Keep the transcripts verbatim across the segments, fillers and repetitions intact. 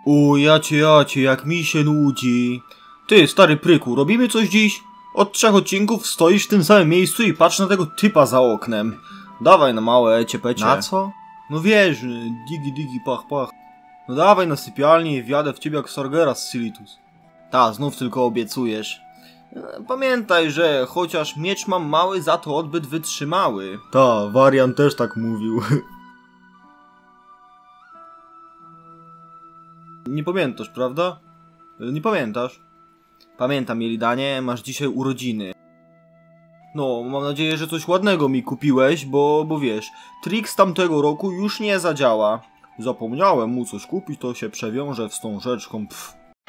O, jacie, jacie, jak mi się nudzi. Ty, stary pryku, robimy coś dziś? Od trzech odcinków stoisz w tym samym miejscu i patrz na tego typa za oknem. Dawaj na małe ecie pecie. Na co? No wiesz, digi digi pach pach. No dawaj na sypialnię i wjadę w ciebie jak Sargera z Silitus. Ta, znów tylko obiecujesz. Pamiętaj, że chociaż miecz mam mały, za to odbyt wytrzymały. Ta, Warian też tak mówił. Nie pamiętasz, prawda? Nie pamiętasz? Pamiętam, Jelidanie, masz dzisiaj urodziny. No, mam nadzieję, że coś ładnego mi kupiłeś, bo, bo wiesz, trik z tamtego roku już nie zadziała. Zapomniałem mu coś kupić, to się przewiąże wstążeczką, pff.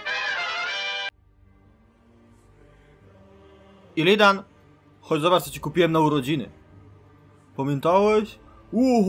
Ilidan, chodź zobacz, co ci kupiłem na urodziny. Pamiętałeś? Łoho,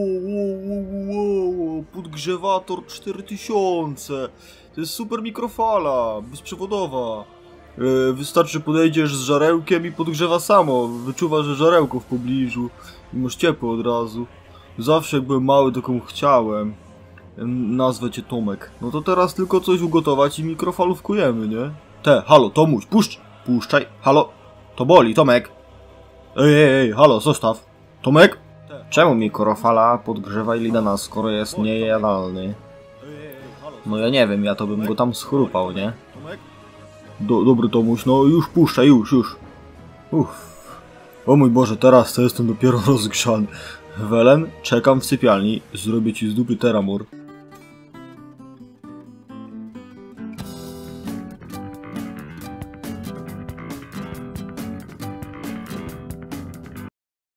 łoho, podgrzewator cztery tysiące. To jest super mikrofala, bezprzewodowa. Yy, wystarczy podejdziesz z żarełkiem i podgrzewa samo. Wyczuwa, że żarełko w pobliżu. I masz ciepło od razu. Zawsze jak byłem mały, to komu chciałem. Nazwę cię Tomek. No to teraz tylko coś ugotować i mikrofalówkujemy, nie? Te, halo, Tomuś, puszcz! Puszczaj, halo. To boli, Tomek. Ej, ej, ej, halo, zostaw. Tomek? Czemu mikrofala podgrzewa Ilidana, skoro jest niejadalny? No ja nie wiem, ja to bym go tam schrupał, nie? Do, dobry Tomuś, no już puszczaj, już, już. Uff. O mój Boże, teraz to jestem dopiero rozgrzany. Welen, czekam w sypialni, zrobię ci z dupy teramor.